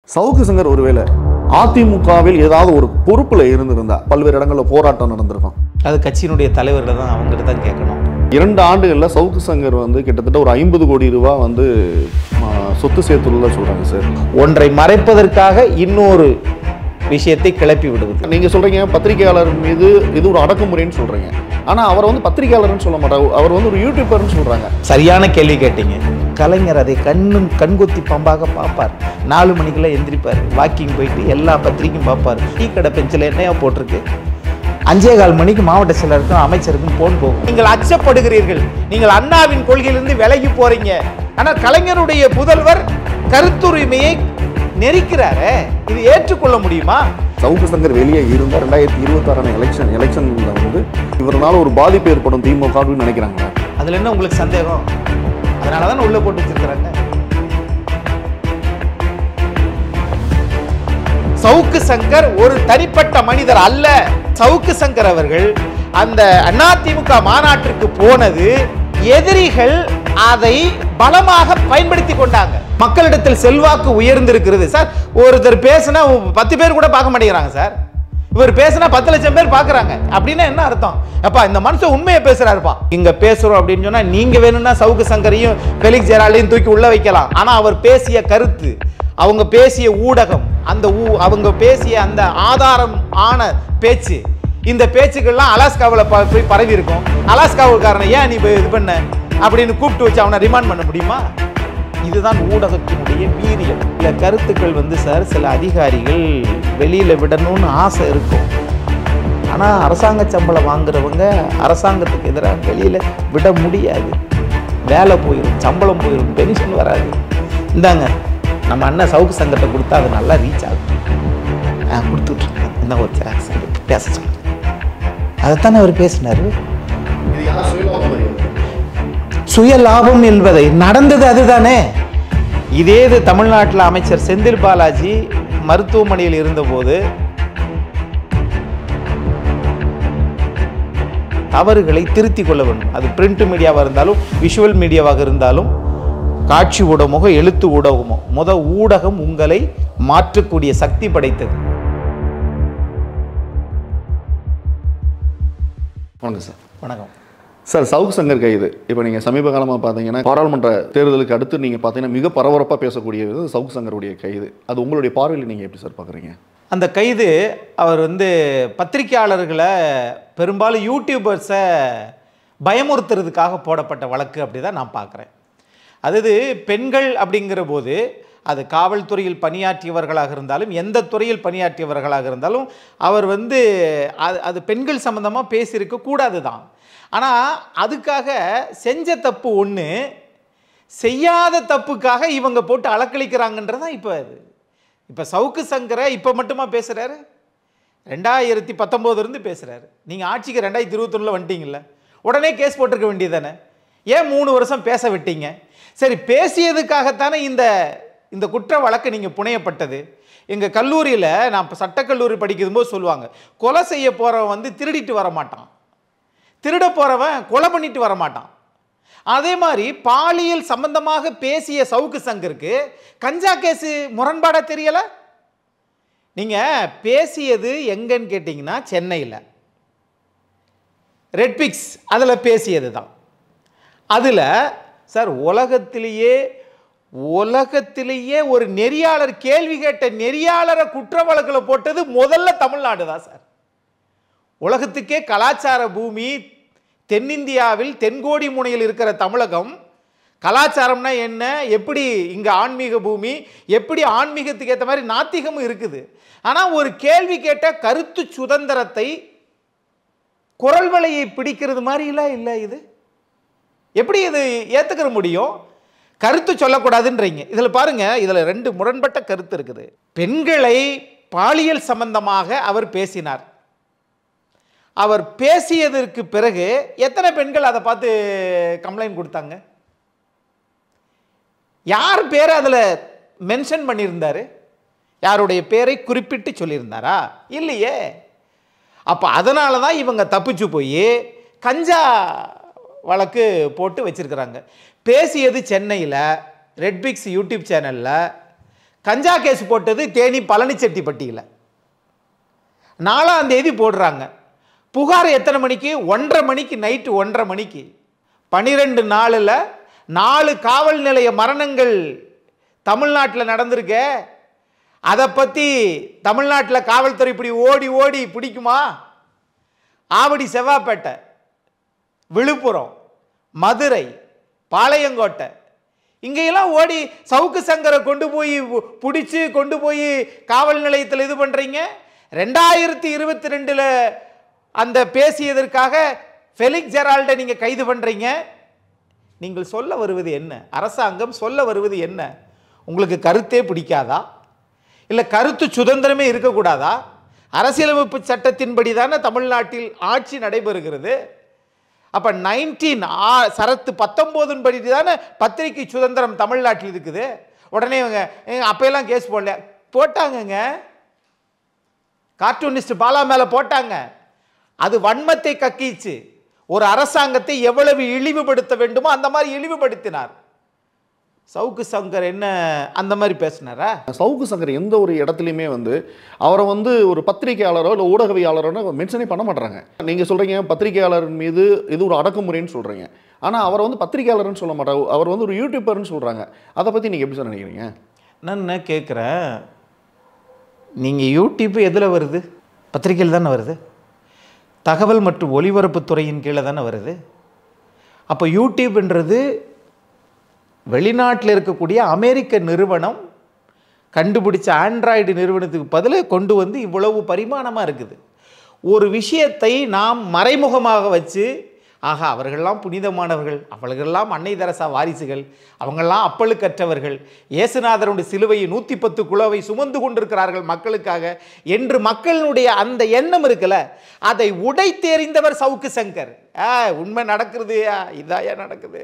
சவுக்கு சங்கர் ஒருவேளை அதிமுகவில் ஏதாவது ஒரு பொறுப்புல இருந்திருந்தா பல்வேறு இடங்களில் போராட்டம் நடந்திருக்கும். அது கட்சியினுடைய தலைவர்கள் தான் அவங்ககிட்ட தான் கேட்கணும். 2 ஆண்டுகளில் சவுக்கு சங்கர் கிட்டத்தட்ட ஒரு 50 கோடி ரூபாய் சொத்து சேர்த்துள்ள சொல்றாங்க சார். ஒன்றை மறைப்பதற்காக இன்னொரு விஷயத்தை கிளப்பி விடுவது. நீங்க சொல்றீங்க பத்திரிகையாளர் மீது இது ஒரு அடக்குமுறைன்னு சொல்றீங்க. ஆனா அவர் பத்திரிகையாளர்னு சொல்ல மாட்டார், அவர் ஒரு யூடியூபர்னு சொல்றாங்க. சரியான கேள்வி கேட்டீங்க. கலைஞர் அதை கண்கொத்தி பாம்பாக பார்ப்பார். 4 மணிக்கெல்லாம் எந்திரிப்பார், வாக்கிங் போயிட்டு எல்லா பத்திரிக்கையும் பார்ப்பார். டீ கடை பெஞ்சில் என்னையா போட்டிருக்கு, 5:15 மணிக்கு மாவட்ட செயலருக்கும் அமைச்சருக்கும் போன் போகும். நீங்கள் அச்சப்படுகிறீர்கள், நீங்கள் அண்ணாவின் கொள்கையிலிருந்து விலகி போறீங்க. ஆனால் கலைஞருடைய புதல்வர் கருத்துரிமையை நெரிக்கிறாரே, இது ஏற்றுக்கொள்ள முடியுமா? சவுக்கு சங்கர் வெளியே இருந்தால் 2026 எலெக்ஷன்ல இவரால் ஒரு பாதிப்பு ஏற்படும் திமுக அப்படின்னு நினைக்கிறாங்க. அதுல என்ன உங்களுக்கு சந்தேகம்? அதனாலதான் உள்ள போட்டு வச்சிருக்கிறாங்க. சவுக்கு சங்கர் ஒரு தனிப்பட்ட மனிதர் அல்ல. சவுக்கு சங்கர் அவர்கள் அந்த அதிமுக மாநாட்டிற்கு போனது எதிரிகள் அதை பலமாக பயன்படுத்தி கொண்டாங்க. மக்களிடத்தில் செல்வாக்கு உயர்ந்திருக்கிறது சார். ஒருத்தர் பேசினா 10 பேர் கூட பார்க்க மாட்டேங்கிறாங்க சார். இவர் பேசினா 10 லட்சம் பேர் பார்க்குறாங்க. அப்படின்னா என்ன அர்த்தம்? அப்பா இந்த மனுஷன் உண்மையை பேசுறாருப்பா. இங்க பேசுறோம் அப்படின்னு சொன்னா நீங்க வேணும்னா சவுக்கு சங்கரையும் ஃபெலிக்ஸ் ஜெரால்டையும் தூக்கி உள்ள வைக்கலாம். ஆனா அவர் பேசிய கருத்து, அவங்க பேசிய ஊடகம், அவங்க பேசிய அந்த ஆதாரம் ஆன பேச்சு, இந்த பேச்சுக்கள்லாம் அலாஸ்காவில் போய் பரவி இருக்கும். அலாஸ்காவுக்காரனை ஏன் நீ இது பண்ண அப்படின்னு கூப்பிட்டு வச்சு அவனை ரிமாண்ட் பண்ண முடியுமா? இதுதான் ஊடகத்தினுடைய வீரியம். சில கருத்துக்கள் சார் சில அதிகாரிகள் வெளியில விடணும்னு ஆசை இருக்கும். ஆனா அரசாங்க சம்பளம் வாங்குறவங்க அரசாங்கத்துக்கு எதிராக வெளியில விட முடியாது. வேலை போயிடும், சம்பளம் போயிடும், பென்ஷன் வராது. இந்தாங்க நம்ம அண்ணன் சவுக்கு சங்கத்தை கொடுத்தா அது நல்லா ரீச் ஆகும். கொடுத்துட்ருக்கேன். என்ன ஒரு ஜெராக்ஸ் பேச சொல்லுங்க. அதைத்தானே அவர் பேசினாரு. சுய லாபம் என்பதை நடந்தது அதுதானே. இதே தமிழ்நாட்டில் அமைச்சர் செந்தில் பாலாஜி மருத்துவமனையில் இருந்தபோது தவறுகளை திருத்திக் கொள்ள வேண்டும். அது பிரிண்ட் மீடியாவாக இருந்தாலும் விஷுவல் மீடியாவாக இருந்தாலும் காட்சி ஊடகமோ எழுத்து ஊடகமோ ஊடகம் உங்களை மாற்றக்கூடிய சக்தி படைத்தது. வணக்கம் சார். வணக்கம் சார். சவுக்கு சங்கர் கைது இப்போ நீங்கள் சமீப காலமாக பார்த்தீங்கன்னா பாராளுமன்ற தேர்தலுக்கு அடுத்து நீங்கள் பார்த்தீங்கன்னா மிக பரபரப்பாக பேசக்கூடியது சவுக்கு சங்கருடைய கைது. அது உங்களுடைய பார்வையில் நீங்கள் எப்படி சார் பார்க்குறீங்க? அந்த கைது அவர் பத்திரிகையாளர்களை பெரும்பாலும் யூடியூபர்ஸை பயமுறுத்துறதுக்காக போடப்பட்ட வழக்கு அப்படி தான் நான் பார்க்குறேன். அதாவது பெண்கள் அப்படிங்கிற போது அது காவல்துறையில் பணியாற்றியவர்களாக இருந்தாலும் எந்த துறையில் பணியாற்றியவர்களாக இருந்தாலும் அவர் அது பெண்கள் சம்மந்தமாக பேசியிருக்க கூடாது தான். ஆனால் அதுக்காக செஞ்ச தப்பு ஒன்று, செய்யாத தப்புக்காக இவங்க போட்டு அலக்களிக்கிறாங்கன்றதான் இப்போ சவுக்கு சங்கரை இப்போ மட்டுமா பேசுகிறாரு? 2019 பேசுகிறாரு. நீங்கள் ஆட்சிக்கு 2021 வந்துட்டீங்கல்ல, உடனே கேஸ் போட்டிருக்க வேண்டியது தானே. ஏன் 3 வருஷம் பேச விட்டீங்க? சரி, பேசியதுக்காகத்தானே இந்த குற்ற வழக்கு நீங்கள் புனையப்பட்டது. எங்கள் கல்லூரியில் நான் சட்டக்கல்லூரி படிக்கும்போது சொல்லுவாங்க, கொலை செய்ய போகிறவன் திருடிட்டு வர மாட்டான், திருட போகிறவன் கொலை பண்ணிட்டு வர மாட்டான். அதே மாதிரி பாலியல் சம்பந்தமாக பேசிய சவுக்கு சங்கருக்கு கஞ்சா கேஸு முரண்பாடாக தெரியலை. நீங்கள் பேசியது எங்கன்னு கேட்டிங்கன்னா சென்னையில் ரெட்பிக்ஸ் அதில் பேசியது தான். அதில் சார் உலகத்திலேயே ஒரு நெறியாளர் கேள்வி கேட்ட நெறியாளரை குற்ற வழக்கில் போட்டது முதல்ல தமிழ்நாடு தான் சார். உலகத்துக்கே கலாச்சார பூமி தென்னிந்தியாவில் தென்கோடி முனையில் இருக்கிற தமிழகம். கலாச்சாரம்னா என்ன, எப்படி இங்கே ஆன்மீக பூமி, எப்படி ஆன்மீகத்துக்கு ஏற்ற மாதிரி நாத்திகமும் இருக்குது. ஆனால் ஒரு கேள்வி கேட்ட கருத்து சுதந்திரத்தை குரல் வலையை பிடிக்கிறது மாதிரிலாம் இல்லை. இது எப்படி இது ஏற்றுக்கிற முடியும்? கருத்து சொல்லக்கூடாதுன்றீங்க. இதில் பாருங்க, இதில் 2 முரண்பட்ட கருத்து இருக்குது. பெண்களை பாலியல் சம்பந்தமாக அவர் பேசினார். அவர் பேசியதற்கு பிறகு எத்தனை பெண்கள் அதை பார்த்து கம்ப்ளைண்ட் கொடுத்தாங்க? யார் பேரை அதில் மென்ஷன் பண்ணியிருந்தாரு? யாருடைய பேரை குறிப்பிட்டு சொல்லியிருந்தாரா? இல்லையே. அப்போ அதனால தான் இவங்க தப்பிச்சு போய் கஞ்சா வழக்கு போட்டு வச்சிருக்கிறாங்க. பேசியது சென்னையில் ரெட்பிக்ஸ் யூடியூப் சேனலில் கஞ்சா கேஸ் போட்டது தேனி பழனிச்செட்டிப்பட்டியில் 4ஆம் தேதி போடுறாங்க. புகார் எத்தனை மணிக்கு? 1:30 மணிக்கு, நைட்டு 1:30 மணிக்கு. 12 நாளில் 4 காவல் நிலைய மரணங்கள் தமிழ்நாட்டில் நடந்திருக்க. அதை பற்றி தமிழ்நாட்டில் காவல்துறை இப்படி ஓடி ஓடி பிடிக்குமா? ஆவடி, செவ்வாப்பேட்டை, விழுப்புரம், மதுரை, பாளையங்கோட்டை இங்கெல்லாம் ஓடி சவுக்கு சங்கரை கொண்டு போய் பிடிச்சி கொண்டு போய் காவல் நிலையத்தில் இது பண்ணுறீங்க. 2022 அந்த பேசியதற்காக ஃபெலிக்ஸ் ஜெரால்டை நீங்கள் கைது பண்ணுறீங்க. நீங்கள் சொல்ல வருவது என்ன? அரசாங்கம் சொல்ல வருவது என்ன? உங்களுக்கு கருத்தே பிடிக்காதா? இல்லை கருத்து சுதந்திரமே இருக்கக்கூடாதா? அரசியலமைப்பு சட்டத்தின்படி தானே தமிழ்நாட்டில் ஆட்சி நடைபெறுகிறது. அப்போ 19 சரத்து 19 படி தானே பத்திரிகை சுதந்திரம் தமிழ்நாட்டில் இருக்குது. உடனே இவங்க அப்பெல்லாம் கேஸ் போடல, போட்டாங்கங்க. கார்ட்டூனிஸ்ட் பாலா மேலே போட்டாங்க. அது வன்மத்தை கக்கிச்சு. ஒரு அரசாங்கத்தை எவ்வளவு இழிவுபடுத்த வேண்டுமோ அந்த மாதிரி இழிவுபடுத்தினார். சவுக்கு சங்கர் என்ன அந்த மாதிரி பேசினாரா? சவுக்கு சங்கர் எந்த ஒரு இடத்துலையுமே அவரை ஒரு பத்திரிகையாளரோ இல்லை ஊடகவியாளரோ மென்ஷனே பண்ண மாட்டாங்க. நீங்கள் சொல்கிறீங்க பத்திரிகையாளரின் மீது இது ஒரு அடக்குமுறைன்னு சொல்கிறீங்க. ஆனால் அவரை பத்திரிகையாளர்னு சொல்ல மாட்டாங்க, அவர் ஒரு யூடியூபர்னு சொல்கிறாங்க. அதை பற்றி நீங்கள் எப்படி சார் நினைக்கிறீங்க? நான் என்ன கேட்குறேன், நீங்கள் யூடியூப் எதில் வருது? பத்திரிகையில் தானே வருது. தகவல் மற்றும் ஒலிபரப்புத்துறையின் கீழே தானே வருது. அப்போ யூடியூப்ன்றது வெளிநாட்டில் இருக்கக்கூடிய அமெரிக்க நிறுவனம் கண்டுபிடிச்ச ஆண்ட்ராய்டு நிறுவனத்துக்கு பதிலாக கொண்டு இவ்வளவு பரிமாணமாக இருக்குது. ஒரு விஷயத்தை நாம் மறைமுகமாக வச்சு ஆகா அவர்களெல்லாம் புனிதமானவர்கள், அவர்களெல்லாம் அன்னை தெரசா வாரிசுகள், அவங்கெல்லாம் அப்பழுக்கற்றவர்கள், இயேசுநாதருடைய சிலுவையை 110 கிலோவை சுமந்து கொண்டிருக்கிறார்கள் மக்களுக்காக என்று மக்களுடைய அந்த எண்ணம் இருக்குல்ல, அதை உடைத்தெறிந்தவர் சவுக்கு சங்கர். உண்மை நடக்கிறது, இதாயா நடக்குது.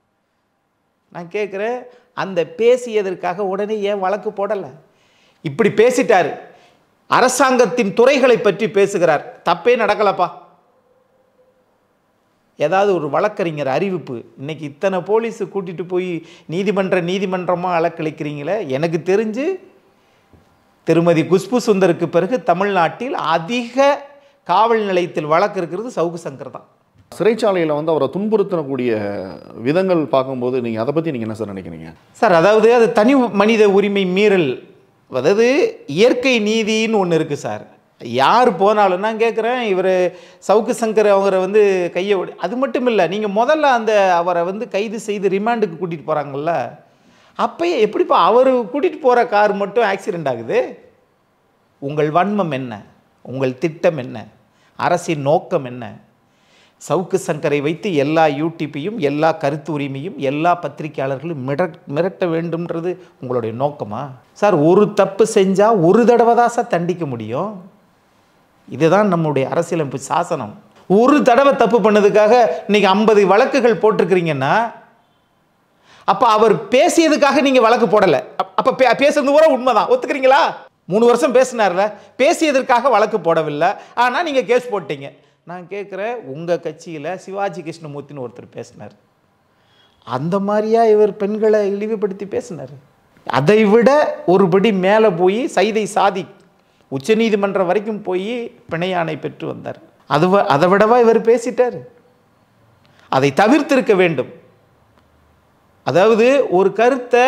நான் கேட்குறேன், அந்த பேசியதற்காக உடனே ஏன் வழக்கு போடலை? இப்படி பேசிட்டார், அரசாங்கத்தின் துறைகளை பற்றி பேசுகிறார், தப்பே நடக்கலப்பா. ஏதாவது ஒரு வழக்கறிஞர் அறிவிப்பு, இன்னைக்கு இத்தனை போலீஸு கூட்டிகிட்டு போய் நீதிமன்றமாக அலக்களிக்கிறீங்களே. எனக்கு தெரிஞ்சு திருமதி குஷ்பு சுந்தருக்கு பிறகு தமிழ்நாட்டில் அதிக காவல் நிலையத்தில் வழக்கு இருக்கிறது சவுக்கு சங்கர் தான். சிறைச்சாலையில் அவரை துன்புறுத்தக்கூடிய விதங்கள் பார்க்கும்போது நீங்கள் அதை பற்றி நீங்கள் என்ன சார் நினைக்கிறீங்க? சார், அதாவது அது தனி மனித உரிமை மீறல், அதாவது இயற்கை நீதின்னு ஒன்று இருக்குது சார். யார் போனாலும் நான் கேட்குறேன், இவர் சவுக்கு சங்கர் அவரை கையை அது மட்டும் இல்லை, நீங்கள் முதல்ல அவரை கைது செய்து ரிமாண்டுக்கு கூட்டிகிட்டு போகிறாங்கல்ல, அப்பயே எப்படிப்பா அவர் கூட்டிகிட்டு போகிற கார் மட்டும் ஆக்சிடெண்ட் ஆகுது? உங்கள் வன்மம் என்ன? உங்கள் திட்டம் என்ன? அரசின் நோக்கம் என்ன? சவுக்கு சங்கரை வைத்து எல்லா யூடியூப்பையும் எல்லா கருத்து உரிமையும் எல்லா பத்திரிகையாளர்களும் மிரட்ட வேண்டும்ன்றது உங்களுடைய நோக்கமா சார்? ஒரு தப்பு செஞ்சால் ஒரு தடவை தான் சார் தண்டிக்க முடியும். இதுதான் நம்முடைய அரசியலமைப்பு சாசனம். ஒரு தடவை தப்பு பண்ணதுக்காக இன்னைக்கு 50 வழக்குகள் போட்டிருக்கிறீங்கன்னா, அப்போ அவர் பேசியதுக்காக நீங்கள் வழக்கு போடலை. அப்போ பேசுறது கூட உண்மைதான், ஒத்துக்கிறீங்களா? 3 வருஷம் பேசினார்ல, பேசியதற்காக வழக்கு போடவில்லை, ஆனால் நீங்கள் கேஸ் போட்டீங்க. நான் கேட்குறேன், உங்கள் கட்சியில் சிவாஜி கிருஷ்ணமூர்த்தின்னு ஒருத்தர் பேசினார், அந்த மாதிரியா இவர் பெண்களை இழிவுபடுத்தி பேசினார்? அதை விட ஒருபடி மேலே போய் சைதை சாதி உச்சநீதிமன்றம் வரைக்கும் போய் பிணையாணை பெற்று வந்தார். அதை விடவா இவர் பேசிட்டார்? அதை தவிர்த்திருக்க வேண்டும். அதாவது ஒரு கருத்தை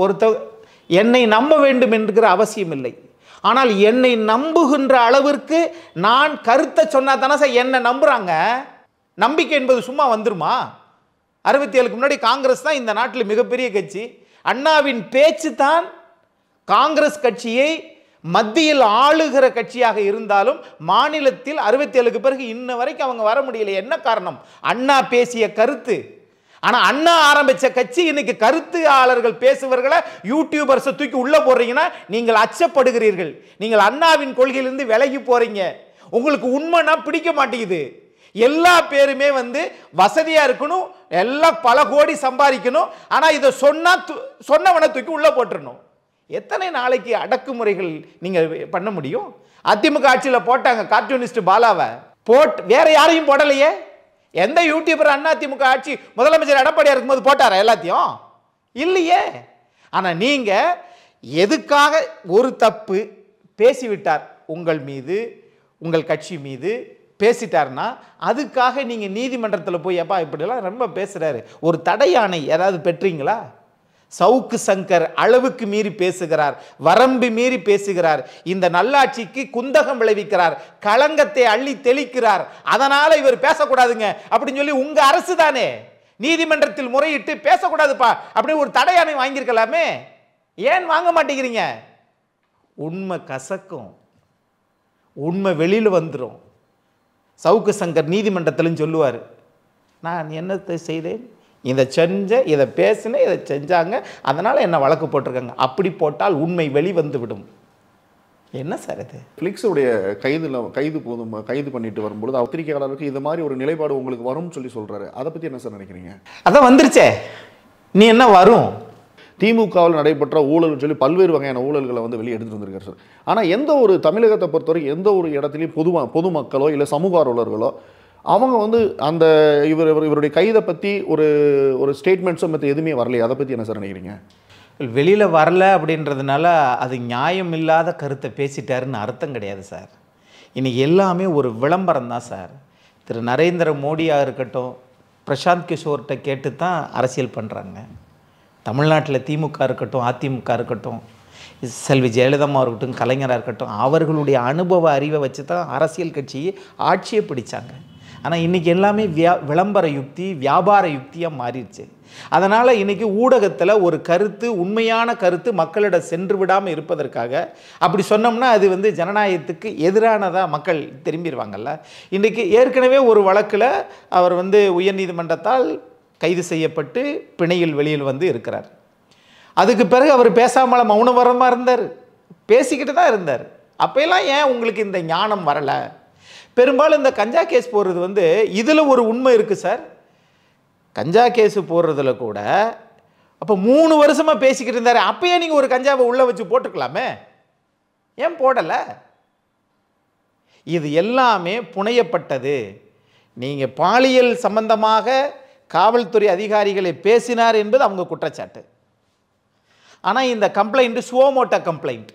என்னை நம்ப வேண்டும் என்கிற அவசியம் இல்லை, ஆனால் என்னை நம்புகின்ற அளவிற்கு நான் கருத்தை சொன்னா தானே சார் என்னை நம்புறாங்க. நம்பிக்கை என்பது சும்மா வந்துருமா? 67க்கு முன்னாடி காங்கிரஸ் தான் இந்த நாட்டில் மிகப்பெரிய கட்சி. அண்ணாவின் பேச்சு தான் காங்கிரஸ் கட்சியை மத்தியில் ஆளுகிற கட்சியாக இருந்தாலும் மாநிலத்தில் 67க்கு பிறகு இன்ன வரைக்கும் அவங்க வர முடியல. என்ன காரணம்? அண்ணா பேசிய கருத்து. ஆனா அண்ணா ஆரம்பிச்ச கட்சி இன்னைக்கு கருத்தாளர்கள் பேசுவர்களை யூடியூபர்ஸை தூக்கி உள்ள போடுறீங்கன்னா நீங்கள் அச்சப்படுகிறீர்கள். நீங்கள் அண்ணாவின் கொள்கையிலிருந்து விலகி போறீங்க. உங்களுக்கு உண்மைனா பிடிக்க மாட்டேங்குது. எல்லா பேருமே வசதியா இருக்கணும், எல்லாம் பல கோடி சம்பாதிக்கணும், ஆனா இதை சொன்னவனை தூக்கி உள்ள போட்டுறணும். எத்தனை நாளைக்கு அடக்குமுறைகள் நீங்க பண்ண முடியும்? அதிமுக ஆட்சியில் போட்டாங்க கார்ட்டூனிஸ்ட் பாலாவை, வேற யாரையும் போடலையே. எந்த யூடியூபர் அதிமுக ஆட்சி முதலமைச்சர் எடப்பாடியா இருக்கும்போது போட்டாரா எல்லாத்தையும்? இல்லையே. ஆனா நீங்க எதுக்காக ஒரு தப்பு பேசிவிட்டார் உங்கள் மீது, உங்கள் கட்சி மீது பேசிட்டார்னா அதுக்காக நீங்கள் நீதிமன்றத்தில் போய் அப்பா இப்படிலாம் ரொம்ப பேசுகிறாரு, ஒரு தடை ஆணை ஏதாவது பெற்றீங்களா? சவுக்கு சங்கர் அளவுக்கு மீறி பேசுகிறார், வரம்பு மீறி பேசுகிறார், இந்த நல்லாட்சிக்கு குந்தகம் விளைவிக்கிறார், களங்கத்தை அள்ளி தெளிக்கிறார், அதனால இவர் பேசக்கூடாதுங்க அப்படின்னு சொல்லி உங்க அரசு தானே நீதிமன்றத்தில் முறையிட்டு பேசக்கூடாதுப்பா அப்படின்னு ஒரு தடை ஆணை வாங்கியிருக்கலாமே. ஏன் வாங்க மாட்டேங்கிறீங்க? உண்மை கசக்கும், உண்மை வெளியில் வந்துடும். சவுக்கு சங்கர் நீதிமன்றத்திலும் சொல்லுவார், நான் என்னத்தை செய்தேன், இதை செஞ்ச, இதை பேசினேன், இதை செஞ்சாங்க, அதனால் என்ன வழக்கு போட்டிருக்காங்க. அப்படி போட்டால் உண்மை வெளிவந்து விடும். என்ன சார் இது? ஃபிளிக்ஸுடைய கைது பண்ணிட்டு வரும்பொழுது பத்திரிகையாளருக்கு இது மாதிரி ஒரு நிலைப்பாடு உங்களுக்கு வரும்னு சொல்றாரு. அதை பற்றி என்ன சார் நினைக்கிறீங்க? அதான் வந்துருச்சே, நீ என்ன வரும்? திமுகவில் நடைபெற்ற ஊழல் சொல்லி பல்வேறு வகையான ஊழல்களை வெளியே எடுத்துட்டு வந்திருக்காரு சார். ஆனால் எந்த ஒரு தமிழகத்தை பொறுத்தவரைக்கும் எந்த ஒரு இடத்துலையும் பொதுமக்களோ இல்லை சமூக ஆர்வலர்களோ அவங்க அந்த இவருடைய கைதை பற்றி ஒரு ஸ்டேட்மெண்ட்ஸோ மற்ற எதுவுமே வரலையே. அதை பற்றி என்ன சார் நினைக்கிறீங்க? வெளியில் வரல அப்படின்றதுனால அது நியாயம் இல்லாத கருத்தை பேசிட்டாருன்னு அர்த்தம் கிடையாது சார். இன்னைக்கு எல்லாமே ஒரு விளம்பரம் தான் சார். திரு நரேந்திர மோடியாக இருக்கட்டும், பிரசாந்த் கிஷோர்கிட்ட கேட்டு தான் அரசியல் பண்ணுறாங்க. தமிழ்நாட்டில் திமுக இருக்கட்டும், அதிமுக இருக்கட்டும், செல்வி ஜெயலலிதா இருக்கட்டும், கலைஞராக இருக்கட்டும், அவர்களுடைய அனுபவ அறிவை வச்சு தான் அரசியல் கட்சியை ஆட்சியை பிடிச்சாங்க. ஆனால் இன்றைக்கி எல்லாமே விளம்பர யுக்தி, வியாபார யுக்தியாக மாறிடுச்சு. அதனால் இன்றைக்கி ஊடகத்தில் ஒரு கருத்து, உண்மையான கருத்து மக்களிடம் சென்று விடாமல் இருப்பதற்காக அப்படி சொன்னோம்னா அது ஜனநாயகத்துக்கு எதிரானதாக மக்கள் திரும்பிடுவாங்கல்ல. இன்றைக்கி ஏற்கனவே ஒரு வழக்கில் அவர் உயர்நீதிமன்றத்தால் கைது செய்யப்பட்டு பிணையில் வெளியில் இருக்கிறார். அதுக்கு பிறகு அவர் பேசாமல் மௌனவரமாக இருந்தார், பேசிக்கிட்டு தான் இருந்தார். அப்போல்லாம் ஏன் உங்களுக்கு இந்த ஞானம் வரலை? பெரும்பாலும் இந்த கஞ்சா கேஸ் போடுறது இதில் ஒரு உண்மை இருக்குது சார். கஞ்சா கேஸு போடுறதுல கூட அப்போ 3 வருஷமாக பேசிக்கிட்டு இருந்தார். அப்பயே நீங்கள் ஒரு கஞ்சாவை உள்ளே வச்சு போட்டுக்கலாமே, ஏன் போடலை? இது எல்லாமே புனையப்பட்டது. நீங்கள் பாலியல் சம்பந்தமாக காவல்துறை அதிகாரிகளை பேசினார் என்பது அவங்க குற்றச்சாட்டு. ஆனால் இந்த கம்ப்ளைண்ட் சுவோமோட்டோ கம்ப்ளைண்ட்,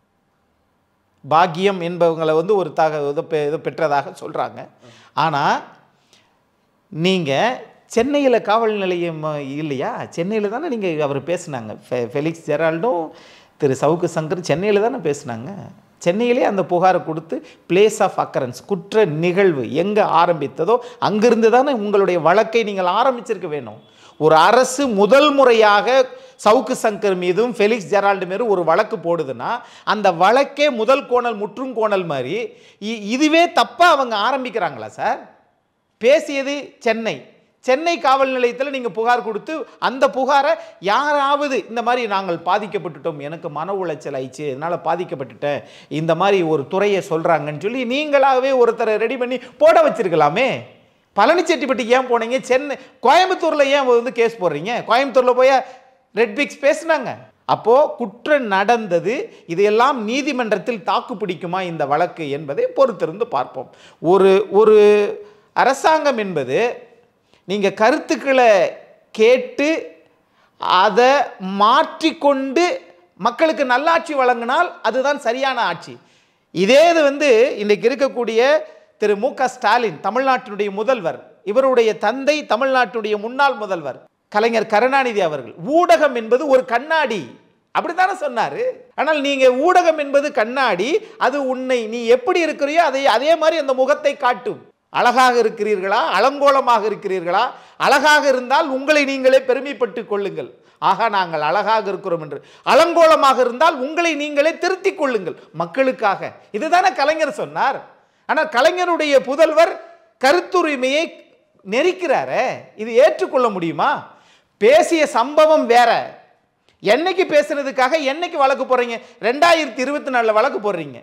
பாக்கியம் என்பவங்களை ஒரு பெற்றதாக சொல்கிறாங்க. ஆனால் நீங்கள் சென்னையில் காவல் நிலையம் இல்லையா? சென்னையில் தானே நீங்கள் அவர் பேசுனாங்க. ஃபெலிக்ஸ் ஜெரால்டும் திரு சவுக்கு சங்கர் சென்னையில் தானே பேசுனாங்க. சென்னையிலே அந்த புகாரை கொடுத்து பிளேஸ் ஆஃப் அக்கரன்ஸ், குற்ற நிகழ்வு எங்கே ஆரம்பித்ததோ அங்கிருந்து தானே உங்களுடைய வழக்கை நீங்கள் ஆரம்பிச்சிருக்க வேணும். ஒரு அரசு முதல் முறையாக சவுக்கு சங்கர் மீதும் ஃபெலிக்ஸ் ஜெரால்டு மீதும் ஒரு வழக்கு போடுதுன்னா அந்த வழக்கே முதல் கோணல் முற்றும் கோணல் மாதிரி இதுவே தப்பாக அவங்க ஆரம்பிக்கிறாங்களா சார்? பேசியது சென்னை காவல் நிலையத்தில் நீங்கள் புகார் கொடுத்து அந்த புகாரை யாராவது இந்த மாதிரி நாங்கள் பாதிக்கப்பட்டுட்டோம், எனக்கு மன உளைச்சல் ஆயிடுச்சு, என்னால் பாதிக்கப்பட்டுட்டேன், இந்த மாதிரி ஒரு துறையை சொல்கிறாங்கன்னு சொல்லி நீங்களாகவே ஒருத்தரை ரெடி பண்ணி போட வச்சிருக்கலாமே. பழனிச்செட்டிப்பட்டிக்கு ஏன் போனீங்க? கோயம்புத்தூரில் ஏன் கேஸ் போடுறீங்க? கோயம்புத்தூரில் போய் ரெட் பிக்ஸ் பேசுனாங்க. அப்போது குற்றம் நடந்தது. இதையெல்லாம் நீதிமன்றத்தில் தாக்கு பிடிக்குமா இந்த வழக்கு என்பதை பொறுத்திருந்து பார்ப்போம். ஒரு அரசாங்கம் என்பது நீங்கள் கருத்துக்களை கேட்டு அதை மாற்றிக்கொண்டு மக்களுக்கு நல்லாட்சி வழங்கினால் அதுதான் சரியான ஆட்சி. இதே இன்றைக்கு இருக்கக்கூடிய திரு மு.க. ஸ்டாலின், தமிழ்நாட்டினுடைய முதல்வர், இவருடைய தந்தை தமிழ்நாட்டுடைய முன்னாள் முதல்வர் கலைஞர் கருணாநிதி அவர்கள், ஊடகம் என்பது ஒரு கண்ணாடி அப்படித்தானே சொன்னாரு. ஆனால் நீங்க ஊடகம் என்பது கண்ணாடி, அது உன்னை நீ எப்படி இருக்கிறியோ அதே மாதிரி அந்த முகத்தை காட்டும். அழகாக இருக்கிறீர்களா, அலங்கோலமாக இருக்கிறீர்களா? அழகாக இருந்தால் உங்களை நீங்களே பெருமைப்பட்டுக் கொள்ளுங்கள், ஆகா நாங்கள் அழகாக இருக்கிறோம் என்று. அலங்கோலமாக இருந்தால் உங்களை நீங்களே திருத்திக் கொள்ளுங்கள் மக்களுக்காக. இதுதானே கலைஞர் சொன்னார். ஆனால் கலைஞருடைய புதல்வர் கருத்துரிமையை நெரிக்கிறாரே, இது ஏற்றுக்கொள்ள முடியுமா? பேசிய சம்பவம் வேற. என்னைக்கு பேசுனதுக்காக என்னைக்கு வழக்கு போடுறீங்க? 2024 வழக்கு போடுறீங்க,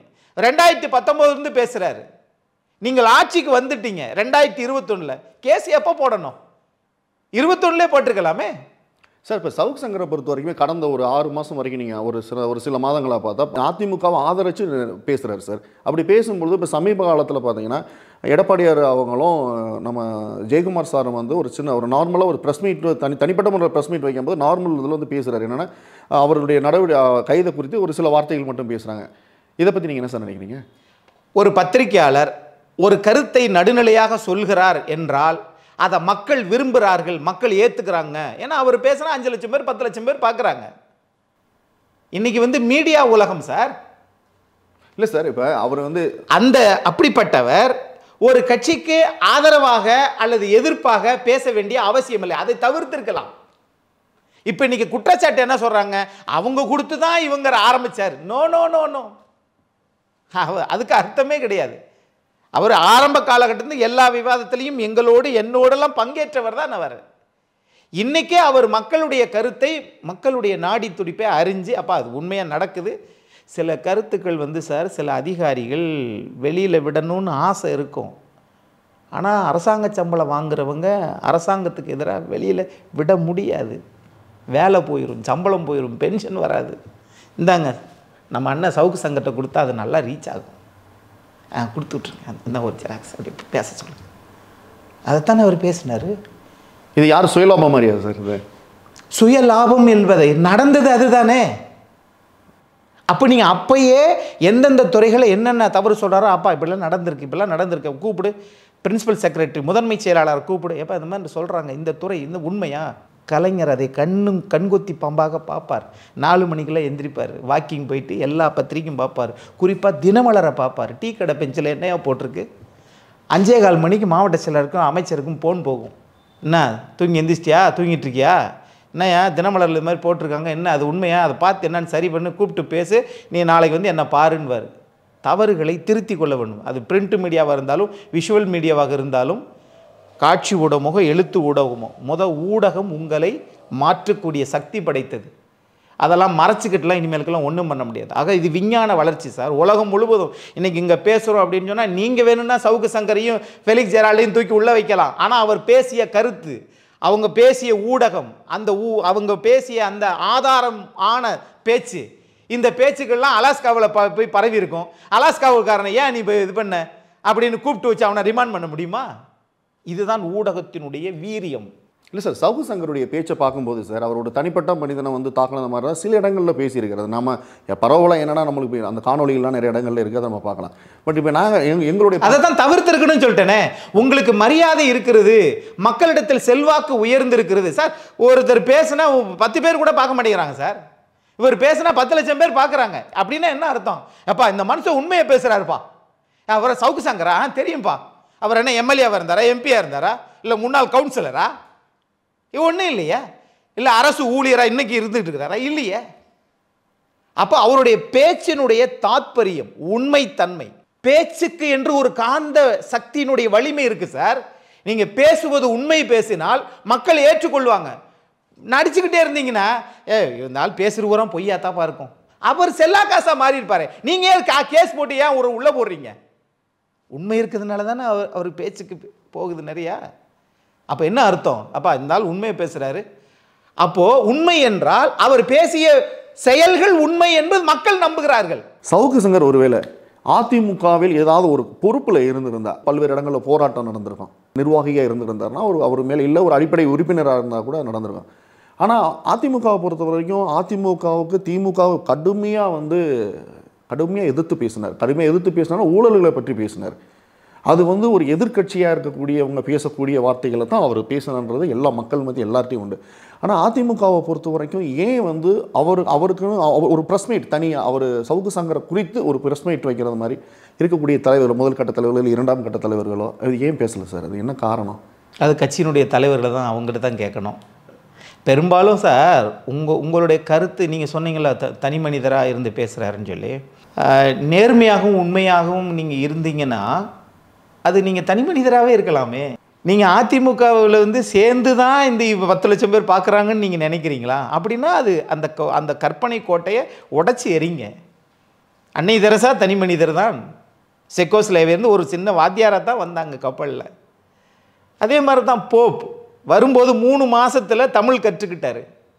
2019 பேசுறாரு. நீங்கள் ஆட்சிக்கு வந்துட்டீங்க 2021. கேஸ் எப்போ போடணும்? 21 போட்டிருக்கலாமே. சார் இப்போ சவுக் சங்கரை பொறுத்த வரைக்கும் கடந்த ஒரு 6 மாதம் வரைக்கும் நீங்கள் ஒரு சில மாதங்களாக பார்த்தா அதிமுகவை ஆதரித்து பேசுகிறாரு சார். அப்படி பேசும்பொழுது இப்போ சமீப காலத்தில் பார்த்தீங்கன்னா எடப்பாடியார் அவங்களும் நம்ம ஜெயக்குமார் சாரும் வந்து ஒரு நார்மலாக ஒரு ப்ரெஸ் மீட் தனிப்பட்ட முறையில் ப்ரெஸ் மீட் வைக்கும்போது நார்மல் இதில் வந்து பேசுகிறாரு. என்னென்னா அவருடைய கைதை குறித்து ஒரு சில வார்த்தைகள் மட்டும் பேசுகிறாங்க. இதை பற்றி நீங்கள் என்ன சார் நினைக்கிறீங்க? ஒரு பத்திரிகையாளர் ஒரு கருத்தை நடுநிலையாக சொல்கிறார் என்றால் அதை மக்கள் விரும்புகிறார்கள், மக்கள் ஏற்றுக்கிறாங்க. ஏன்னா அவர் பேசுனா 5 லட்சம் பேர் 10 லட்சம் பேர் பார்க்குறாங்க. இன்னைக்கு வந்து மீடியா உலகம் சார். இல்லை சார், இப்போ அவர் வந்து அப்படிப்பட்டவர் ஒரு கட்சிக்கு ஆதரவாக அல்லது எதிர்ப்பாக பேச வேண்டிய அவசியம் இல்லை. அதை தவிர்த்திருக்கலாம். இப்போ இன்னைக்கு குற்றச்சாட்டு என்ன சொல்றாங்க, அவங்க கொடுத்து தான் இவங்க ஆரம்பிச்சார். நோ நோ நோ நோ, அதுக்கு அர்த்தமே கிடையாது. அவர் ஆரம்ப காலகட்டத்தில் எல்லா விவாதத்திலையும் என்னோடெல்லாம் பங்கேற்றவர் தான் அவர். இன்னைக்கே அவர் மக்களுடைய கருத்தை, மக்களுடைய நாடி துடிப்பை அறிஞ்சு அப்பா அது உண்மையாக நடக்குது. சில கருத்துக்கள் வந்து சார் சில அதிகாரிகள் வெளியில் விடணும்னு ஆசை இருக்கும். ஆனால் அரசாங்க சம்பளம் வாங்குறவங்க அரசாங்கத்துக்கு எதிராக வெளியில் விட முடியாது. வேலை போயிடும், சம்பளம் போயிடும், பென்ஷன் வராது. இந்தாங்க நம்ம அண்ணன் சவுக்கு சங்கத்தை கொடுத்தா அது நல்லா ரீச் ஆகும், கொடுத்து விட்ருங்க, இந்த ஒரு ஜெராக்ஸ் அப்படி பேச சொல்லுங்கள். அதைத்தானே அவர் பேசினார். இது யார் சுயலாபம் மாதிரியா சார்? இது சுய லாபம் என்பதை நடந்தது அதுதானே. அப்போ நீங்கள் அப்பயே எந்தெந்த துறைகளை என்னென்ன தவறு சொல்கிறாரோ, அப்பா இப்படிலாம் நடந்திருக்கு கூப்பிடு, பிரின்சிபல் செக்ரட்டரி முதன்மை செயலாளர் கூப்பிடு, எப்போ இந்த மாதிரி சொல்கிறாங்க, இந்த துறை இந்த உண்மையா? கலைஞர் அதை கண்கொத்தி பாம்பாக பார்ப்பார். 4 மணிக்கெல்லாம் எந்திரிப்பார், வாக்கிங் போயிட்டு எல்லா பத்திரிக்கையும் பார்ப்பார், குறிப்பாக தினமலரை பார்ப்பார். டீ கடை பெஞ்சில் என்னையா போட்டிருக்கு, 5:15 மணிக்கு மாவட்ட செயலருக்கும் அமைச்சருக்கும் ஃபோன் போகும். என்ன தூங்கி எந்திரிச்சிட்டியா, தூங்கிட்டு இருக்கியா, என்னையா தினமலரில் இது மாதிரி போட்டிருக்காங்க, என்ன அது உண்மையா, அதை பார்த்து என்னன்னு சரி பண்ணு, கூப்பிட்டு பேசு, நீ நாளைக்கு வந்து என்ன பாருன்னுவார். தவறுகளை திருத்தி கொள்ள வேண்டும். அது பிரிண்ட் மீடியாவாக இருந்தாலும் விஷுவல் மீடியாவாக இருந்தாலும் காட்சி ஊடகமோ எழுத்து ஊடகமோ ஊடகம் உங்களை மாற்றக்கூடிய சக்தி படைத்தது. அதெல்லாம் மறைச்சிக்கிட்டுலாம் இனிமேலுக்கெல்லாம் ஒன்றும் பண்ண முடியாது. ஆக இது விஞ்ஞான வளர்ச்சி சார். உலகம் முழுவதும் இன்றைக்கி இங்கே பேசுகிறோம் அப்படின்னு சொன்னால் நீங்கள் வேணும்னா சவுக்கு சங்கரையும் ஃபெலிக்ஸ் ஜெரால்டையும் தூக்கி உள்ளே வைக்கலாம். ஆனால் அவர் பேசிய கருத்து, அவங்க பேசிய ஊடகம், அவங்க பேசிய அந்த ஆதாரம் ஆன பேச்சு, இந்த பேச்சுக்கள்லாம் அலாஸ்காவில் போய் பரவி இருக்கும். அலாஸ்காவுக்காரனை ஏன் நீ இது பண்ண அப்படின்னு கூப்பிட்டு வச்சு அவனை ரிமாண்ட் பண்ண முடியுமா? இதுதான் ஊடகத்தினுடைய வீரியம். இல்லை சார், சவுக்கு சங்கருடைய பேச்சை பார்க்கும்போது சார் அவரோட தனிப்பட்ட மனிதனை வந்து தாக்கின மாதிரி தான் சில இடங்களில் பேசியிருக்கிறது. நம்ம பரவலாக என்னென்னா நம்மளுக்கு அந்த காணொலிகள்லாம் நிறைய இடங்களில் இருக்கிறத நம்ம பார்க்கலாம். பட் இப்போ நாங்கள் எங்களுடைய அதை தான் தவிர்த்திருக்கணும்னு சொல்லிட்டேனே. உங்களுக்கு மரியாதை இருக்கிறது, மக்களிடத்தில் செல்வாக்கு உயர்ந்திருக்கிறது சார். ஒருத்தர் பேசுனா 10 பேர் கூட பார்க்க மாட்டேங்கிறாங்க சார். இவர் பேசுனா 10 லட்சம் பேர் பார்க்குறாங்க. அப்படின்னா என்ன அர்த்தம்? அப்பா இந்த மனுஷன் உண்மையை பேசுகிறாருப்பா, அவரை சவுக்கு சங்கரா தெரியும்ப்பா, அவர் என்ன எம்எல்ஏவாக இருந்தாரா, எம்பியாக இருந்தாரா, இல்லை முன்னாள் கவுன்சிலரா, இது ஒன்றும் இல்லையா, இல்லை அரசு ஊழியராக இன்னைக்கு இருந்துகிட்டு இருக்கிறாரா, இல்லையே. அப்போ அவருடைய பேச்சினுடைய தாத்பரியம், உண்மைத்தன்மை, பேச்சுக்கு என்று ஒரு காந்த சக்தியினுடைய வலிமை இருக்கு சார். நீங்க பேசுவது உண்மை பேசினால் மக்கள் ஏற்றுக்கொள்வாங்க. நடிச்சுக்கிட்டே இருந்தீங்கன்னா இருந்தாலும் பேசுறவரம் பொய்யாத்தாப்பா இருக்கும், அவர் செல்லா காசா மாறி இருப்பாரு. நீங்க கேஸ் போட்டு ஏன் உள்ள போடுறீங்க? உண்மை இருக்கிறதுனால தானே அவர் பேச்சுக்கு போகுது நிறையா. அப்போ என்ன அர்த்தம்? அப்பா இருந்தாலும் உண்மையை பேசுகிறாரு. அப்போது உண்மை என்றால் அவர் பேசிய செயல்கள் உண்மை என்பது மக்கள் நம்புகிறார்கள். சவுக்கு சங்கர் ஒருவேளை அதிமுகவில் ஏதாவது ஒரு பொறுப்பில் இருந்திருந்தால், பல்வேறு இடங்களில் போராட்டம் நடந்திருக்கும், நிர்வாகியாக இருந்திருந்தார்னா அவர் மேலே இல்லை ஒரு அடிப்படை உறுப்பினராக இருந்தால் கூட நடந்திருக்கும். ஆனால் அதிமுகவை பொறுத்த வரைக்கும் அதிமுகவுக்கு திமுகவை கடுமையாக எதிர்த்து பேசினார், ஊழல்களை பற்றி பேசினார். அது ஒரு எதிர்க்கட்சியாக இருக்கக்கூடியவங்க பேசக்கூடிய வார்த்தைகளை தான் அவர் பேசினன்றது எல்லா மக்கள் மத்திய எல்லார்ட்டையும் உண்டு. ஆனால் அதிமுகவை பொறுத்த வரைக்கும் ஏன் அவருக்குன்னு ஒரு ப்ரெஸ் மீட் தனியாக அவர் சவுக்கு சங்கரை குறித்து ஒரு ப்ரெஸ் மீட் வைக்கிறது மாதிரி இருக்கக்கூடிய தலைவர், முதல் கட்ட தலைவர்களோ 2ஆம் கட்ட தலைவர்களோ அது ஏன் பேசலை சார்? அது என்ன காரணம்? அது கட்சியினுடைய தலைவர்களை தான் அவங்ககிட்ட தான் கேட்கணும். பெரும்பாலும் சார் உங்களுடைய கருத்து நீங்கள் சொன்னீங்களா தனி மனிதராக இருந்து பேசுகிறாருன்னு சொல்லி, நேர்மையாகவும் உண்மையாகவும் நீங்கள் இருந்தீங்கன்னா அது நீங்கள் தனி மனிதராகவே இருக்கலாமே. நீங்கள் அதிமுகவில் சேர்ந்து தான் இந்த 10 லட்சம் பேர் பார்க்குறாங்கன்னு நீங்கள் நினைக்கிறீங்களா? அப்படின்னா அது அந்த கற்பனை கோட்டையை உடச்சி எறிங்க. அன்னை தெரசா தனி மனிதர் தான். செக்கோஸ்லேவேருந்து ஒரு சின்ன வாத்தியாராக தான் வந்தாங்க கப்பலில். அதே மாதிரி தான் போப் வரும்போது 3 மாதத்தில் தமிழ் கற்றுக்கிட்டார்.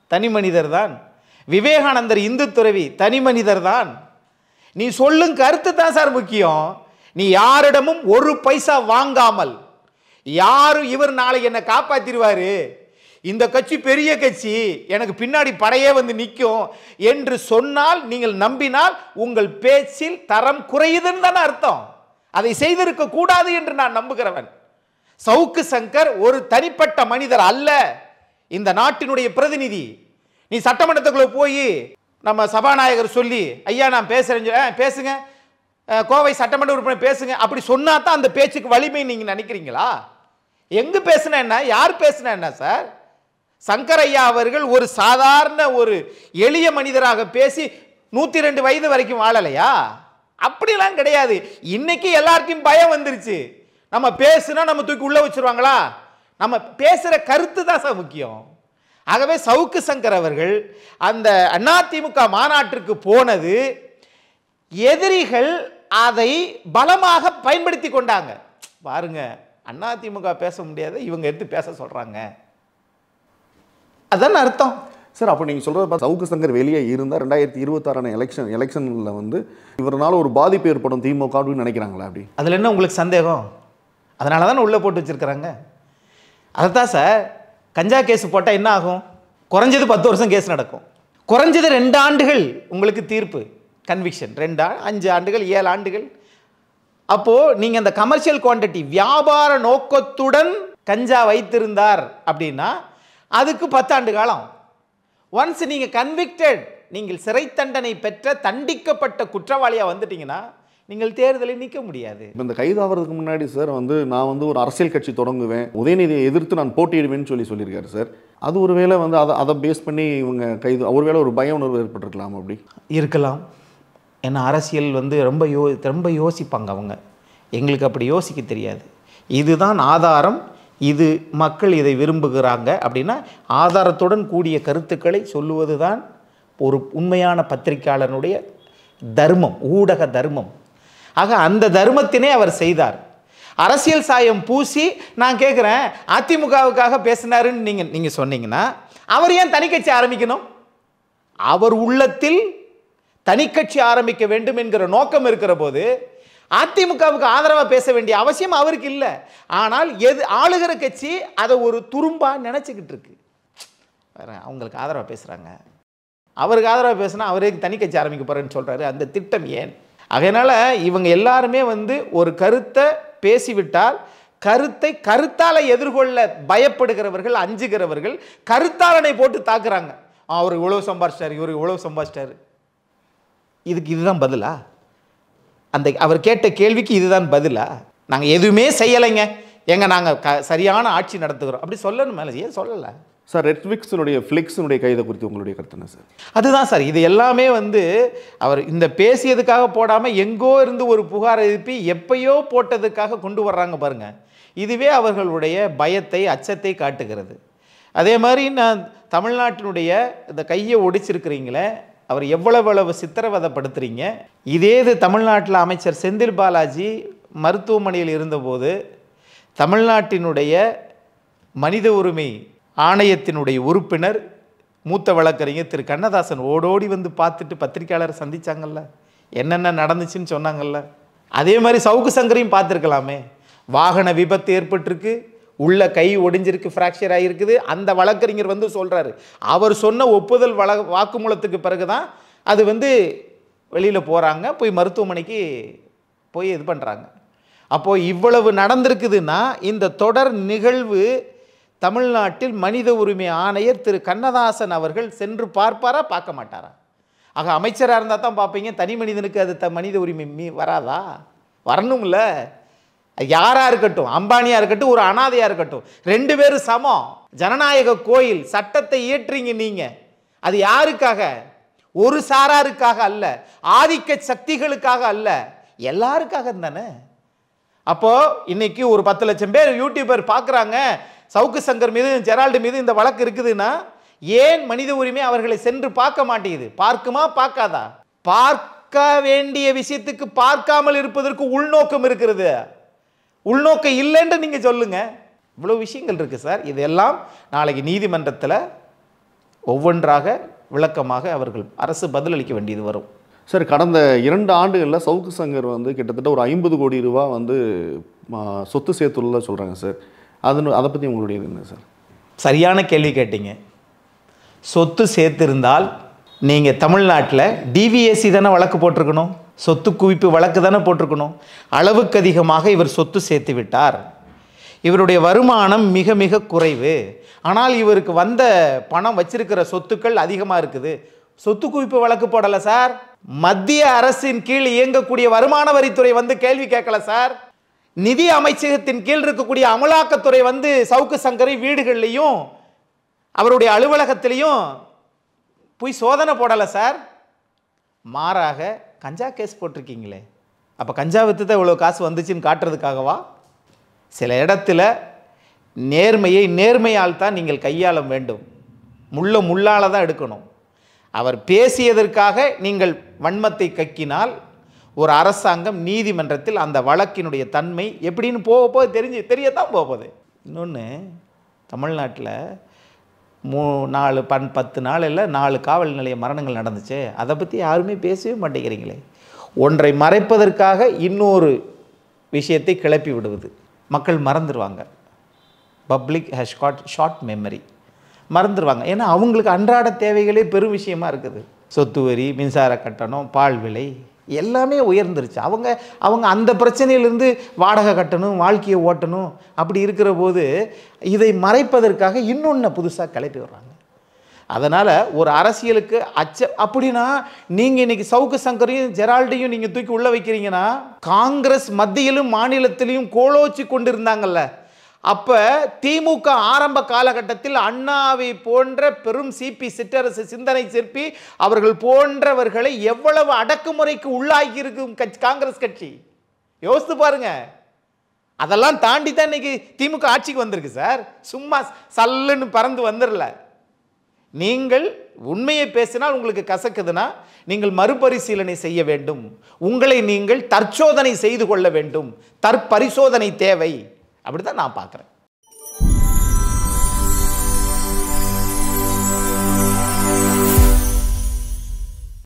தனி மனிதர் தான். விவேகானந்தர் இந்து துறவி தனி மனிதர் தான். நீ சொல்லும் கருத்து தான் சார் முக்கியம். நீ யாரிடமும் ஒரு பைசா வாங்காமல், யாரும் இவர் நாளைக்கு என்ன காப்பாத்திடுவாரு, இந்த கட்சி பெரிய கட்சி, எனக்கு பின்னாடி படையே வந்து நிற்கும் என்று சொன்னால், நீங்கள் நம்பினால் உங்கள் பேச்சில் தரம் குறையுதுன்னு தானே அர்த்தம். அதை செய்திருக்க கூடாது என்று நான் நம்புகிறவன். சவுக்கு சங்கர் ஒரு தனிப்பட்ட மனிதர் அல்ல, இந்த நாட்டினுடைய பிரதிநிதி. நீ சட்டமன்றத்துக்குள்ள போய் நம்ம சபாநாயகர் சொல்லி, ஐயா நான் பேசுறேன், பேசுங்க, கோவை சட்டமன்ற உறுப்பினர் பேசுங்க, அப்படி சொன்னா தான் அந்த பேச்சுக்கு வலிமை நீங்க நினைக்கிறீங்களா? எங்க பேசுனா என்ன, யார் பேசுனா என்ன சார்? சங்கர் ஐயா அவர்கள் ஒரு சாதாரண ஒரு எளிய மனிதராக பேசி 102 வயது வரைக்கும் வாழலையா? அப்படிலாம் கிடையாது. இன்னைக்கு எல்லாருக்கும் பயம் வந்துருச்சு. நம்ம பேசுனா நம்ம தூக்கி உள்ள வச்சிருவாங்களா? நம்ம பேசுற கருத்து தான் சார் முக்கியம். ஆகவே சவுக்கு சங்கர் அவர்கள் அந்த அதிமுக மாநாட்டிற்கு போனது, எதிரிகள் அதை பலமாக பயன்படுத்தி கொண்டாங்க. பாருங்க, அதிமுக பேச முடியாது, இவங்க எடுத்து பேச சொல்றாங்க, அதான் அர்த்தம் சார். அப்போ நீங்கள் சொல்கிறது சவுக்கு சங்கர் வெளியே இருந்தால் 2026 எலெக்ஷனில் வந்து இவரால் ஒரு பாதிப்பு ஏற்படும் திமுக அப்படின்னு நினைக்கிறாங்களா? அப்படி அதில் என்ன உங்களுக்கு சந்தேகம்? அதனால தானே உள்ளே போட்டு வச்சுருக்கிறாங்க. அதைத்தான் சார், கஞ்சா கேஸ் போட்டால் என்ன ஆகும்? குறைஞ்சது 10 வருஷம் கேஸ் நடக்கும், குறைஞ்சது 2 ஆண்டுகள் உங்களுக்கு தீர்ப்பு கன்விக்ஷன், 5 ஆண்டுகள் 7 ஆண்டுகள். அப்போது நீங்கள் அந்த கமர்ஷியல் குவான்டிட்டி வியாபார நோக்கத்துடன் கஞ்சா வைத்திருந்தார் அப்படின்னா அதுக்கு 10 ஆண்டு காலம். ஒன்ஸ் நீங்கள் கன்விக்டட், நீங்கள் சிறை தண்டனை பெற்ற தண்டிக்கப்பட்ட குற்றவாளியாக வந்துட்டீங்கன்னா நீங்கள் தேர்தலில் நிற்க முடியாது. இந்த கைதாகிறதுக்கு முன்னாடி சார் வந்து நான் வந்து ஒரு அரசியல் கட்சி தொடங்குவேன், உதயநிதியை எதிர்த்து நான் போட்டியிடுவேன்னு சொல்லியிருக்காரு சார். அது ஒரு வேளை வந்து அதை பேஸ் பண்ணி இவங்க கைது, ஒருவேளை ஒரு பய உணர்வு ஏற்பட்டிருக்கலாம். அப்படி இருக்கலாம். ஏன்னா அரசியல் வந்து ரொம்ப யோசிப்பாங்க அவங்க. எங்களுக்கு அப்படி யோசிக்க தெரியாது. இதுதான் ஆதாரம், இது மக்கள் இதை விரும்புகிறாங்க அப்படின்னா ஆதாரத்துடன் கூடிய கருத்துக்களை சொல்லுவது தான் ஒரு உண்மையான பத்திரிகையாளனுடைய தர்மம், ஊடக தர்மம். ஆக அந்த தர்மத்தினை அவர் செய்தார். அரசியல் சாயம் பூசி நான் கேட்குறேன், அதிமுகவுக்காக பேசினாருன்னு நீங்கள் சொன்னீங்கன்னா அவர் ஏன் தனிக்கட்சி ஆரம்பிக்கணும்? அவர் உள்ளத்தில் தனிக்கட்சி ஆரம்பிக்க வேண்டும் என்கிற நோக்கம் இருக்கிற போது அதிமுகவுக்கு ஆதரவாக பேச வேண்டிய அவசியம் அவருக்கு இல்லை. ஆனால் ஆளுகிற கட்சி அதை ஒரு துரும்பா நினச்சிக்கிட்டு இருக்கு. அவங்களுக்கு ஆதரவாக பேசுகிறாங்க, அவருக்கு ஆதரவாக பேசுனா அவரே தனி கட்சி ஆரம்பிக்க போகிறேன்னு சொல்கிறாரு. அந்த திட்டம் ஏன்? அதனால் இவங்க எல்லாருமே வந்து ஒரு கருத்தை பேசிவிட்டால் கருத்தை கருத்தால் எதிர்கொள்ள பயப்படுகிறவர்கள், அஞ்சுகிறவர்கள் கருத்தாளனை போட்டு தாக்குறாங்க. அவர் இவ்வளோ சம்பாதிச்சிட்டார், இவர் இவ்வளோ சம்பாதிச்சிட்டார். இதுதான் பதிலா? அந்த அவர் கேட்ட கேள்விக்கு இதுதான் பதிலா? நாங்கள் எதுவுமே செய்யலைங்க, நாங்கள் சரியான ஆட்சி நடத்துகிறோம் அப்படி சொல்லணும். மேலே ஏன் சொல்லலை சார்? நெட்ஃப்ளிக்ஸினுடைய ஃப்ளிக்ஸினுடைய கைதை குறித்து உங்களுடைய கருத்து என்ன சார்? அதுதான் சார், இது எல்லாமே வந்து அவர் இந்த பேசியதுக்காக போடாமல் எங்கோ இருந்து ஒரு புகார் எழுப்பி எப்பயோ போட்டதுக்காக கொண்டு வர்றாங்க பாருங்க. இதுவே அவர்களுடைய பயத்தை, அச்சத்தை காட்டுகிறது. அதே மாதிரி நான் தமிழ்நாட்டினுடைய இந்த கையை ஒடிச்சிருக்கிறீங்களே, அவர் எவ்வளவு சித்திரவதைப்படுத்துறீங்க. இதே இது தமிழ்நாட்டில் அமைச்சர் செந்தில் பாலாஜி மருத்துவமனையில் இருந்தபோது தமிழ்நாட்டினுடைய மனித உரிமை ஆணையத்தினுடைய உறுப்பினர் மூத்த வழக்கறிஞர் திரு கண்ணதாசன் ஓடோடி வந்து பார்த்துட்டு பத்திரிக்கையாளரை சந்திச்சாங்கல்ல, என்னென்ன நடந்துச்சுன்னு சொன்னாங்கல்ல. அதே மாதிரி சவுக்கு சங்கரையும் பார்த்துருக்கலாமே. வாகன விபத்து ஏற்பட்டிருக்கு, உள்ள கை ஒடிஞ்சிருக்கு, ஃப்ராக்சர் ஆகிருக்குது. அந்த வழக்கறிஞர் வந்து சொல்கிறாரு, அவர் சொன்ன ஒப்புதல் வாக்குமூலத்துக்கு பிறகு தான் அது வந்து வெளியில் போகிறாங்க, போய் மருத்துவமனைக்கு போய் இது பண்ணுறாங்க. அப்போது இவ்வளவு நடந்திருக்குதுன்னா இந்த தொடர் நிகழ்வு தமிழ்நாட்டில் மனித உரிமை ஆணையர் திரு கண்ணதாசன் அவர்கள் சென்று பார்ப்பாரா, பார்க்க மாட்டாரா? ஆக அமைச்சராக இருந்தால் தான் பார்ப்பீங்க, தனி மனிதனுக்கு அது மனித உரிமை வராதா? வரணும்ல. யாராக இருக்கட்டும், அம்பானியாக இருக்கட்டும், ஒரு அனாதையாக இருக்கட்டும், 2 பேரும் சமம். ஜனநாயக கோயில் சட்டத்தை இயற்றீங்க நீங்கள், அது யாருக்காக? ஒரு சாராருக்காக அல்ல, ஆதிக்க சக்திகளுக்காக அல்ல, எல்லாருக்காக தானே. அப்போ இன்னைக்கு ஒரு 10 லட்சம் பேர் யூடியூபர் பார்க்குறாங்க, சவுக்கு சங்கர் மீது, ஜெரால்டு மீது இந்த வழக்கு இருக்குதுன்னா ஏன் மனித உரிமை அவர்களை சென்று பார்க்க மாட்டேங்குது? பார்க்குமா, பார்க்காதா? பார்க்க வேண்டிய விஷயத்துக்கு பார்க்காமல் இருப்பதற்கு உள்நோக்கம் இருக்கிறது. உள்நோக்கம் இல்லைன்னு நீங்க சொல்லுங்க. இவ்வளவு விஷயங்கள் இருக்கு சார். இதெல்லாம் நாளைக்கு நீதிமன்றத்தில் ஒவ்வொன்றாக விளக்கமாக அவர்கள் அரசு பதிலளிக்க வேண்டியது வரும். சார், கடந்த 2 ஆண்டுகளில் சவுக்கு சங்கர் வந்து கிட்டத்தட்ட ஒரு 50 கோடி ரூபா வந்து சொத்து சேர்த்துள்ள சொல்கிறாங்க சார். அதை பற்றி உங்களுடைய என்ன சார்? சரியான கேள்வி கேட்டீங்க. சொத்து சேர்த்திருந்தால் நீங்கள் தமிழ்நாட்டில் டிவிஎஸ்சி தானே வழக்கு போட்டிருக்கணும், சொத்து குவிப்பு வழக்கு தானே போட்டிருக்கணும். அளவுக்கு அதிகமாக இவர் சொத்து சேர்த்து விட்டார், இவருடைய வருமானம் மிக மிக குறைவு, ஆனால் இவருக்கு வந்த பணம் வச்சிருக்கிற சொத்துக்கள் அதிகமாக இருக்குது, சொத்து குவிப்பு வழக்கு போடலை சார். மத்திய அரசின் கீழ் இயங்கக்கூடிய வருமான வரித்துறை வந்து கேள்வி கேட்கல சார். நிதி அமைச்சகத்தின் கீழ் இருக்கக்கூடிய அமலாக்கத்துறை வந்து சவுக்கு சங்கரை வீடுகள்லையும் அவருடைய அலுவலகத்திலையும் போய் சோதனை போடலை சார். மாறாக கஞ்சா கேஸ் போட்டிருக்கீங்களே, அப்போ கஞ்சா வித்து தான் இவ்வளோ காசு வந்துச்சுன்னு காட்டுறதுக்காகவா? சில இடத்துல நேர்மையை நேர்மையால் தான் நீங்கள் கையாள வேண்டும், முள்ளால் தான் எடுக்கணும். அவர் பேசியதற்காக நீங்கள் வன்மத்தை கக்கினால் ஒரு அரசாங்கம் நீதிமன்றத்தில் அந்த வழக்கினுடைய தன்மை எப்படின்னு போக தெரியத்தான் போகுது. இன்னொன்று, தமிழ்நாட்டில் 10 நாள் இல்லை 4 காவல் நிலைய மரணங்கள் நடந்துச்சு, அதை பற்றி யாருமே பேசவே மாட்டேங்கிறீங்களே. ஒன்றை மறைப்பதற்காக இன்னொரு விஷயத்தை கிளப்பி விடுவது. மக்கள் மறந்துடுவாங்க. Public has got short memory, மறந்துடுவாங்க. ஏன்னா அவங்களுக்கு அன்றாட தேவைகளே பெரும் விஷயமா இருக்குது. சொத்து வரி, மின்சார கட்டணம், பால் விலை எல்லாமே உயர்ந்துருச்சு. அவங்க அந்த பிரச்சனையிலேருந்து வாடகை கட்டணும், வாழ்க்கையை ஓட்டணும். அப்படி இருக்கிற போது இதை மறைப்பதற்காக இன்னொன்று புதுசாக கிளப்பி வர்றாங்க. அதனால் ஒரு அரசியலுக்கு அப்படின்னா நீங்கள் இன்றைக்கி சவுக்கு சங்கரையும் ஜெரால்டையும் நீங்கள் தூக்கி உள்ளே வைக்கிறீங்கன்னா, காங்கிரஸ் மத்தியிலும் மாநிலத்திலையும் கோலோச்சி கொண்டு இருந்தாங்கல்ல, அப்போ திமுக ஆரம்ப காலகட்டத்தில் அண்ணாவை போன்ற பெரும் சிற்றரசு சிந்தனை சிற்பி அவர்கள் போன்றவர்களை எவ்வளவு அடக்குமுறைக்கு உள்ளாகி இருக்கும் காங்கிரஸ் கட்சி யோசித்து பாருங்க. அதெல்லாம் தாண்டி தான் இன்னைக்கு திமுக ஆட்சிக்கு வந்திருக்கு சார். சும்மா சல்லுன்னு பறந்து வந்துடல. நீங்கள் உண்மையை பேசினால் உங்களுக்கு கசக்குதுன்னா நீங்கள் மறுபரிசீலனை செய்ய வேண்டும், உங்களை நீங்கள் தற்சோதனை செய்து கொள்ள வேண்டும், தற்பரிசோதனை தேவை. அப்படி தான் நான் பார்க்குறேன்.